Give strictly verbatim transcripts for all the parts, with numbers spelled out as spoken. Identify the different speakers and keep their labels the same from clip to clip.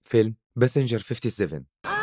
Speaker 1: فيلم باسنجر سبعة وخمسين.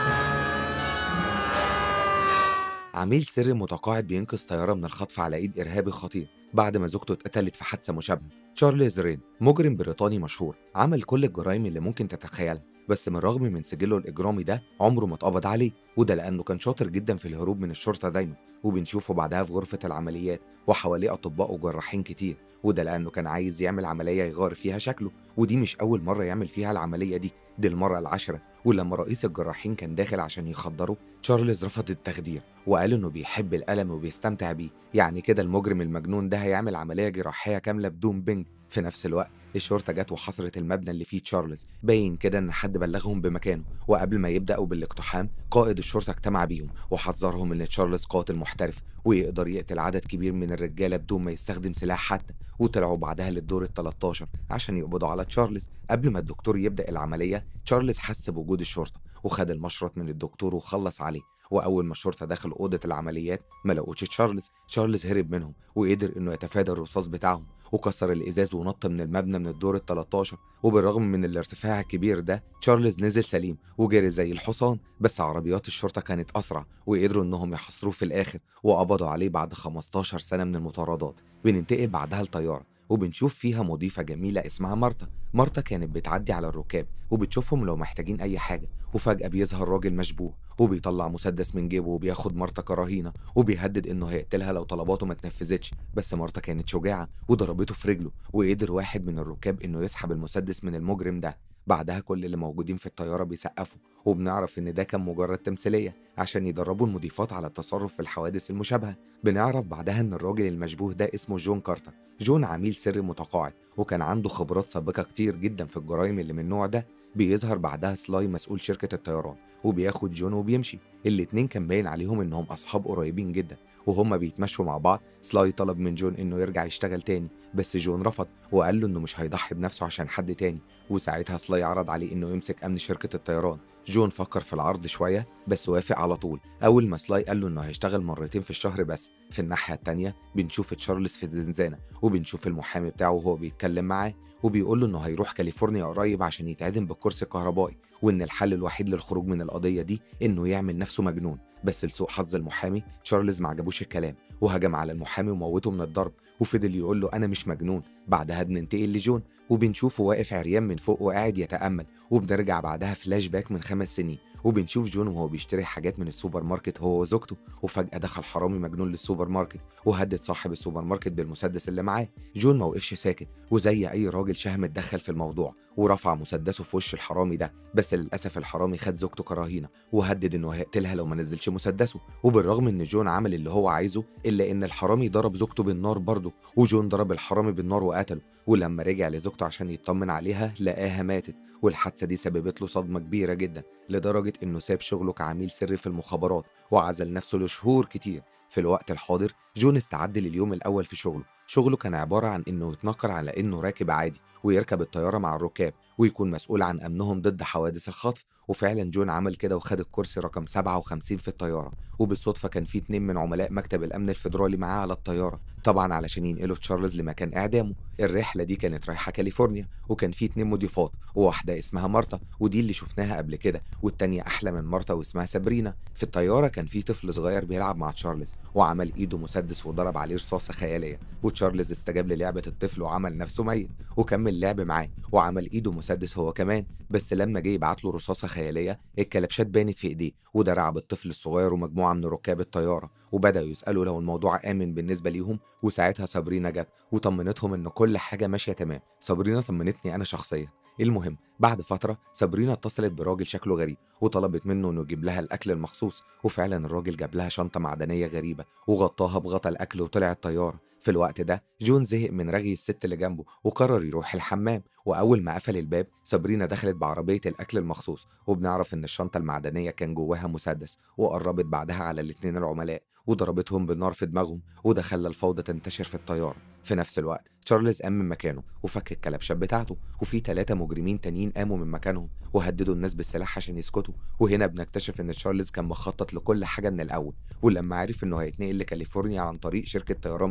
Speaker 1: عميل سري متقاعد بينقذ طيارة من الخطف على إيد إرهابي خطير بعد ما زوجته اتقتلت في حادثة مشابهة. تشارلز رين مجرم بريطاني مشهور عمل كل الجرائم اللي ممكن تتخيلها، بس من الرغم من سجله الإجرامي ده عمره ما اتقبض عليه، وده لأنه كان شاطر جدا في الهروب من الشرطة دايما، وبنشوفه بعدها في غرفة العمليات وحواليه أطباء وجراحين كتير، وده لأنه كان عايز يعمل عملية يغير فيها شكله، ودي مش أول مرة يعمل فيها العملية دي، دي المرة العاشرة. ولما رئيس الجراحين كان داخل عشان يخدره، تشارلز رفض التخدير وقال انه بيحب الألم وبيستمتع بيه، يعني كده المجرم المجنون ده هيعمل عملية جراحية كاملة بدون بنج. في نفس الوقت الشرطة جت وحصرت المبنى اللي فيه تشارلز، باين كده ان حد بلغهم بمكانه، وقبل ما يبدأوا بالاقتحام قائد الشرطة اجتمع بيهم وحذرهم ان تشارلز قاتل محترف ويقدر يقتل عدد كبير من الرجالة بدون ما يستخدم سلاح حتى، وطلعوا بعدها للدور ال تلتاشر عشان يقبضوا على تشارلز. قبل ما الدكتور يبدأ العملية تشارلز حس بوجود الشرطة وخد المشرط من الدكتور وخلص عليه، واول ما الشرطه دخل اوضه العمليات ما لقوش تشارلز، تشارلز هرب منهم وقدر انه يتفادى الرصاص بتاعهم وكسر الازاز ونط من المبنى من الدور ال تلتاشر، وبالرغم من الارتفاع الكبير ده تشارلز نزل سليم وجري زي الحصان، بس عربيات الشرطه كانت اسرع وقدروا انهم يحاصروه في الاخر وقبضوا عليه بعد خمستاشر سنه من المطاردات. بننتقل بعدها لطياره وبنشوف فيها مضيفة جميلة اسمها مارتا. مارتا كانت بتعدي على الركاب وبتشوفهم لو محتاجين أي حاجة، وفجأة بيظهر راجل مشبوه وبيطلع مسدس من جيبه وبياخد مارتا كرهينة وبيهدد إنه هيقتلها لو طلباته ما اتنفذتش، بس مارتا كانت شجاعة وضربته في رجله وقدر واحد من الركاب إنه يسحب المسدس من المجرم ده. بعدها كل اللي موجودين في الطيارة بيسقفوا وبنعرف إن ده كان مجرد تمثيلية عشان يدربوا المضيفات على التصرف في الحوادث المشابهة. بنعرف بعدها إن الراجل المشبوه ده اسمه جون كارتر. جون عميل سري متقاعد وكان عنده خبرات سابقة كتير جدا في الجرائم اللي من النوع ده. بيظهر بعدها سلاي مسؤول شركة الطيران وبياخد جون وبيمشي، الاتنين كان باين عليهم انهم اصحاب قريبين جدا، وهما بيتمشوا مع بعض سلاي طلب من جون انه يرجع يشتغل تاني، بس جون رفض وقال له انه مش هيضحي بنفسه عشان حد تاني، وساعتها سلاي عرض عليه انه يمسك امن شركة الطيران. جون فكر في العرض شوية بس وافق على طول، اول ما سلاي قال له انه هيشتغل مرتين في الشهر بس. في الناحية التانية بنشوف تشارلز في الزنزانة وبنشوف المحامي بتاعه وهو بيتكلم معاه وبيقول له انه هيروح كاليفورنيا قريب عشان يتعدم بالكرسي الكهربائي، وان الحل الوحيد للخروج من القضية دي انه يعمل نفسه مجنون. بس لسوء حظ المحامي تشارلز ما عجبوش الكلام وهجم على المحامي وموته من الضرب وفضل يقول له انا مش مجنون. بعدها بننتقل لجون وبنشوفه واقف عريان من فوق وقاعد يتأمل، وبنرجع بعدها فلاش باك من خمس سنين وبنشوف جون وهو بيشتري حاجات من السوبر ماركت هو وزوجته، وفجأة دخل حرامي مجنون للسوبر ماركت وهدد صاحب السوبر ماركت بالمسدس اللي معاه. جون ما وقفش ساكت وزي اي راجل شهم اتدخل في الموضوع ورفع مسدسه في وش الحرامي ده، بس للاسف الحرامي خد زوجته كرهينه وهدد انه هيقتلها لو ما نزلش مسدسه، وبالرغم ان جون عمل اللي هو عايزه الا ان الحرامي ضرب زوجته بالنار برضه، وجون ضرب الحرامي بالنار وقتله، ولما رجع لزوجته عشان يطمن عليها لقاها ماتت. والحادثه دي سببت له صدمه كبيره جدا لدرجه انه ساب شغله كعميل سري في المخابرات وعزل نفسه لشهور كتير. في الوقت الحاضر جون استعد لليوم الاول في شغله، شغله كان عباره عن انه يتنكر على انه راكب عادي ويركب الطياره مع الركاب ويكون مسؤول عن امنهم ضد حوادث الخطف، وفعلا جون عمل كده وخد الكرسي رقم سبعة وخمسين في الطياره، وبالصدفه كان في اتنين من عملاء مكتب الامن الفيدرالي معاه على الطياره طبعا علشان ينقلوا تشارلز لمكان اعدامه. الرحله دي كانت رايحه كاليفورنيا وكان في اتنين مضيفات وواحده اسمها مارتا ودي اللي شفناها قبل كده، والتانيه احلى من مارتا واسمها سابرينا. في الطياره كان في طفل صغير بيلعب مع تشارلز وعمل ايده مسدس وضرب عليه رصاصه خياليه، وتشارلز استجاب للعبه الطفل وعمل نفسه ميت وكمل لعب معاه وعمل ايده مسدس هو كمان، بس لما جه يبعت له رصاصه خياليه الكلبشات بانت في ايديه وده رعب الطفل الصغير ومجموعه من ركاب الطياره وبداوا يسالوا لو الموضوع امن بالنسبه ليهم، وساعتها سابرينا جت وطمنتهم ان كل حاجه ماشيه تمام. سابرينا طمنتني انا شخصيا. المهم بعد فترة سابرينا اتصلت براجل شكله غريب وطلبت منه انه يجيب لها الاكل المخصوص، وفعلا الراجل جاب لها شنطة معدنية غريبة وغطاها بغطا الاكل وطلع الطيارة. في الوقت ده جون زهق من رغي الست اللي جنبه وقرر يروح الحمام، واول ما قفل الباب سابرينا دخلت بعربية الاكل المخصوص وبنعرف ان الشنطة المعدنية كان جواها مسدس، وقربت بعدها على الاتنين العملاء وضربتهم بالنار في دماغهم وده خلى الفوضى تنتشر في الطيارة. في نفس الوقت تشارلز قام من مكانه وفك الكلبشات بتاعته وفي ثلاثة مجرمين تانيين قاموا من مكانهم وهددوا الناس بالسلاح عشان يسكتوا، وهنا بنكتشف ان تشارلز كان مخطط لكل حاجة من الأول، ولما عرف انه هيتنقل لكاليفورنيا عن طريق شركة طيران مدنية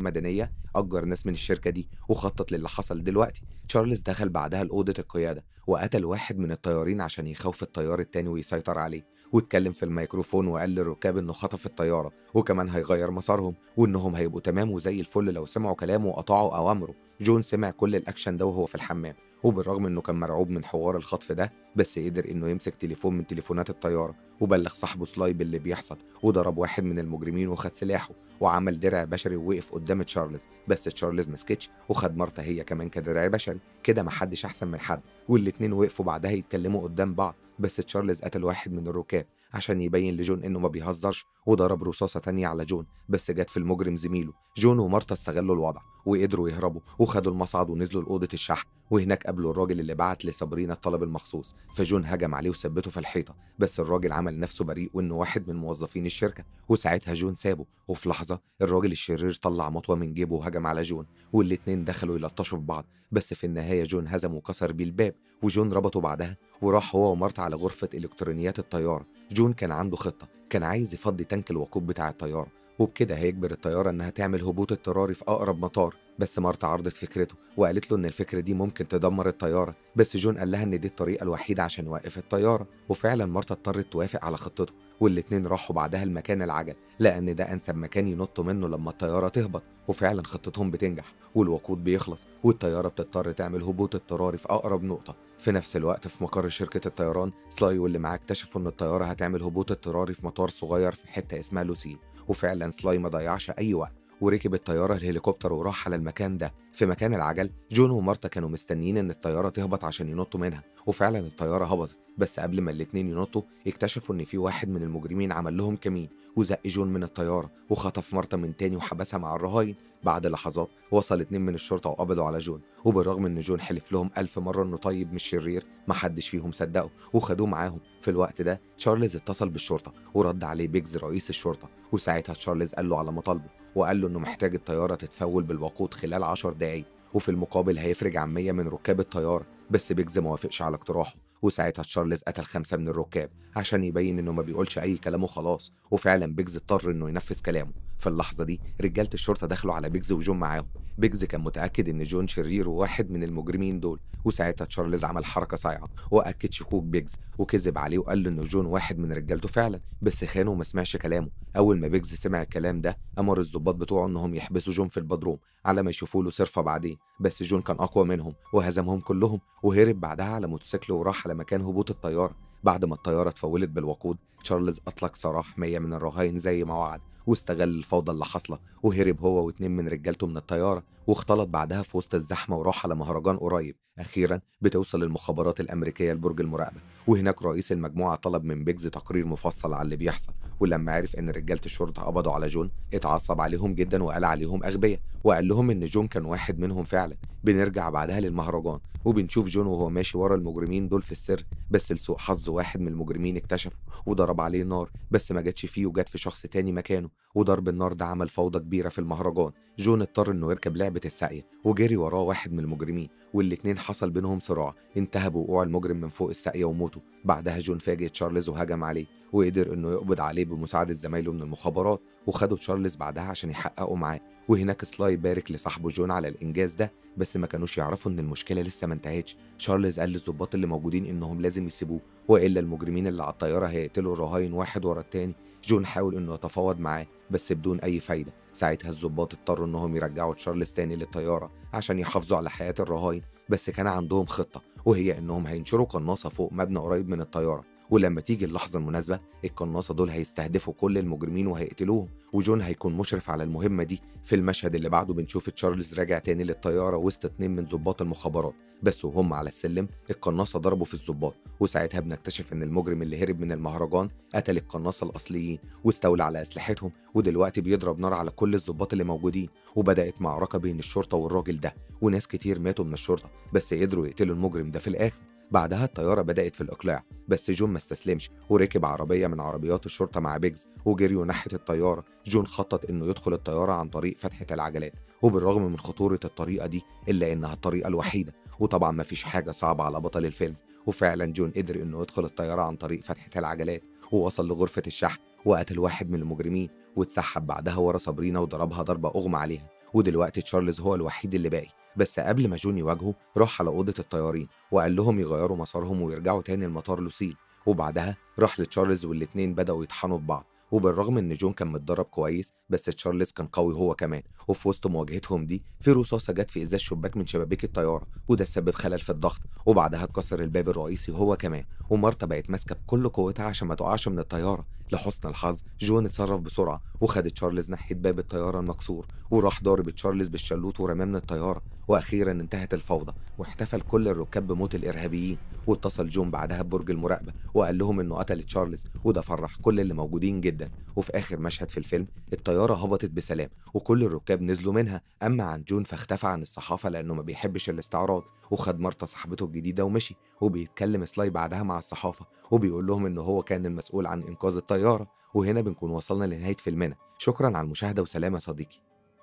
Speaker 1: الإلكترونية أجر ناس من الشركة دي وخطط للي حصل دلوقتي. تشارلز دخل بعدها لأوضة القيادة وقتل واحد من الطيارين عشان يخوف الطيار التاني ويسيطر عليه، واتكلم في الميكروفون وقال للركاب إنه خطف الطيارة وكمان هيغير مسارهم وإنهم هيبقوا تمام وزي الفل لو سمعوا كلامه وقطعوا أوامره. جون سمع كل الأكشن ده وهو في الحمام، وبالرغم إنه كان مرعوب من حوار الخطف ده بس قدر إنه يمسك تليفون من تليفونات الطيارة وبلغ صاحبه سلاي باللي بيحصل، وضرب واحد من المجرمين وخد سلاحه وعمل درع بشري ووقف قدام تشارلز، بس تشارلز مسكتش وخد مارتا هي كمان كدرع بشري. كده محدش أحسن من حد، والاتنين وقفوا بعدها يتكلموا قدام بعض، بس تشارلز قتل واحد من الركاب عشان يبين لجون إنه ما بيهزرش وضرب رصاصة تانية على جون بس جت في المجرم زميله. جون ومارتا استغلوا الوضع وقدروا يهربوا وخدوا المصعد ونزلوا لأوضة الشحن، وهناك قابلوا الراجل اللي بعت لسابرينا الطلب المخصوص، فجون هجم عليه وثبته في الحيطة، بس الراجل عمل نفسه بريء وإنه واحد من موظفين الشركة، وساعتها جون سابه، وفي لحظة الراجل الشرير طلع مطوة من جيبه وهجم على جون، والاتنين دخلوا يلطشوا في بعض، بس في النهاية جون هزم وكسر بيه الباب، وجون ربطه بعدها وراح هو ومارتا على غرفة إلكترونيات الطيارة. جون كان عنده خطة، كان عايز يفضي تانك الوقود بتاع الطيارة وبكده هيجبر الطيارة إنها تعمل هبوط اضطراري في أقرب مطار، بس مارتا عرضت فكرته وقالت له إن الفكرة دي ممكن تدمر الطيارة، بس جون قال لها إن دي الطريقة الوحيدة عشان يوقف الطيارة، وفعلا مارتا اضطرت توافق على خطته، والاتنين راحوا بعدها لمكان العجل لأن ده أنسب مكان ينطوا منه لما الطيارة تهبط، وفعلا خطتهم بتنجح والوقود بيخلص والطيارة بتضطر تعمل هبوط اضطراري في أقرب نقطة. في نفس الوقت في مقر شركة الطيران سلاي واللي معاه اكتشفوا إن الطيارة هتعمل هبوط اضطراري في مطار صغير في حتة اسمها لوسيل، وفعلا سلاي ما ضيعش أي وقت وركب الطيارة الهليكوبتر وراح على المكان ده. في مكان العجل جون ومارتا كانوا مستنيين ان الطيارة تهبط عشان ينطوا منها، وفعلا الطيارة هبطت، بس قبل ما الاتنين ينطوا اكتشفوا ان في واحد من المجرمين عمل لهم كمين وزق جون من الطيارة وخطف مارتا من تاني وحبسها مع الرهاين. بعد لحظات وصل اتنين من الشرطة وقبضوا على جون، وبالرغم ان جون حلف لهم ألف مرة انه طيب مش شرير محدش فيهم صدقه وخدوه معاهم. في الوقت ده تشارلز اتصل بالشرطة ورد عليه بيجز رئيس الشرطة، وساعتها تشارلز قال له على مطالبه وقال له انه محتاج الطيارة تتفول بالوقود خلال عشر دقايق وفي المقابل هيفرج عن مية من ركاب الطيارة، بس بيجز ما وافقش على اقتراحه، وساعتها تشارلز قتل خمسة من الركاب عشان يبين انه ما بيقولش اي كلام وخلاص، وفعلا بيجز اضطر انه ينفذ كلامه. في اللحظة دي رجالة الشرطة دخلوا على بيجز وجون معاهم، بيجز كان متأكد ان جون شرير وواحد من المجرمين دول، وساعتها تشارلز عمل حركة صايعة واكد شكوك بيجز وكذب عليه وقال له انه جون واحد من رجالته فعلا بس خانه وما سمعش كلامه. اول ما بيجز سمع الكلام ده امر الضباط بتوعه انهم يحبسوا جون في البدروم على ما يشوفوا له صرفة بعدين، بس جون كان اقوى منهم وهزمهم كلهم وهرب بعدها على موتوسيكل وراح على مكان هبوط الطيارة. بعد ما الطيارة اتفولت بالوقود تشارلز اطلق سراح مية من الرهاين زي ما وعد واستغل الفوضى اللي حاصله وهرب هو واتنين من رجالته من الطياره واختلط بعدها في وسط الزحمه وراح على مهرجان قريب. اخيرا بتوصل المخابرات الامريكيه لبرج المراقبه، وهناك رئيس المجموعه طلب من بيجز تقرير مفصل على اللي بيحصل، ولما عرف ان رجاله الشرطه قبضوا على جون اتعصب عليهم جدا وقال عليهم اغبياء وقال لهم ان جون كان واحد منهم فعلا. بنرجع بعدها للمهرجان وبنشوف جون وهو ماشي ورا المجرمين دول في السر، بس لسوء حظه واحد من المجرمين اكتشفه وضرب عليه نار بس ما جاتش فيه وجات في شخص تاني مكانه، وضرب النار ده عمل فوضى كبيره في المهرجان. جون اضطر انه يركب لعبه الساقيه وجري وراه واحد من المجرمين والاتنين حصل بينهم صراع انتهى بوقوع المجرم من فوق الساقيه وموته. بعدها جون فاجئ تشارلز وهجم عليه وقدر انه يقبض عليه بمساعده زمايله من المخابرات، وخدوا تشارلز بعدها عشان يحققوا معاه، وهناك سلاي بارك لصاحبه جون على الانجاز ده، بس ما كانوش يعرفوا ان المشكله لسه ما انتهتش. تشارلز قال للضباط اللي موجودين انهم لازم يسيبوه والا المجرمين اللي على الطياره هيقتلوا الرهاين واحد ورا التاني. جون حاول انه يتفاوض معاه بس بدون اي فايده، ساعتها الضباط اضطروا انهم يرجعوا تشارلز تاني للطياره عشان يحافظوا على حياه الرهاين، بس كان عندهم خطه وهي انهم هينشروا قناصه فوق مبنى قريب من الطياره، ولما تيجي اللحظه المناسبه القناصه دول هيستهدفوا كل المجرمين وهيقتلوهم، وجون هيكون مشرف على المهمه دي. في المشهد اللي بعده بنشوف تشارلز راجع تاني للطياره وسط اتنين من ضباط المخابرات، بس وهم على السلم القناصه ضربوا في الضباط، وساعتها بنكتشف ان المجرم اللي هرب من المهرجان قتل القناصه الاصليين واستولى على اسلحتهم ودلوقتي بيضرب نار على كل الضباط اللي موجودين، وبدات معركه بين الشرطه والراجل ده وناس كتير ماتوا من الشرطه بس قدروا يقتلوا المجرم ده في الاخر. بعدها الطيارة بدأت في الإقلاع بس جون ما استسلمش وركب عربية من عربيات الشرطة مع بيجز وجريوا ناحية الطيارة. جون خطط إنه يدخل الطيارة عن طريق فتحة العجلات، وبالرغم من خطورة الطريقة دي إلا إنها الطريقة الوحيدة، وطبعا ما فيش حاجة صعبة على بطل الفيلم، وفعلا جون قدر إنه يدخل الطيارة عن طريق فتحة العجلات ووصل لغرفة الشحن وقتل واحد من المجرمين واتسحب بعدها ورا سابرينا وضربها ضربة أغمى عليها، ودلوقتي تشارلز هو الوحيد اللي باقي. بس قبل ما جون يواجهه راح على أوضة الطيارين وقال لهم يغيروا مسارهم ويرجعوا تاني لمطار لوسيل، وبعدها راح لتشارلز والاتنين بدأوا يطحنوا في بعض. وبالرغم ان جون كان متدرب كويس بس تشارلز كان قوي هو كمان، وفي وسط مواجهتهم دي في رصاصه جت في ازاز شباك من شبابيك الطياره، وده سبب خلل في الضغط، وبعدها اتكسر الباب الرئيسي هو كمان، ومارتا بقت ماسكه بكل قوتها عشان ما تقعش من الطياره. لحسن الحظ جون اتصرف بسرعه وخد تشارلز ناحيه باب الطياره المكسور، وراح ضارب تشارلز بالشلوت ورماه من الطياره. واخيرا انتهت الفوضى واحتفل كل الركاب بموت الارهابيين، واتصل جون بعدها ببرج المراقبه وقال لهم انه قتل تشارلز، وده فرح كل اللي موجودين جدا. وفي اخر مشهد في الفيلم الطياره هبطت بسلام وكل الركاب نزلوا منها، اما عن جون فاختفى عن الصحافه لانه ما بيحبش الاستعراض، وخد مارتا صاحبته الجديده ومشي. وبيتكلم سلاي بعدها مع الصحافه وبيقول لهم انه هو كان المسؤول عن انقاذ الطياره. وهنا بنكون وصلنا لنهايه فيلمنا. شكرا على المشاهده وسلام يا صديقي.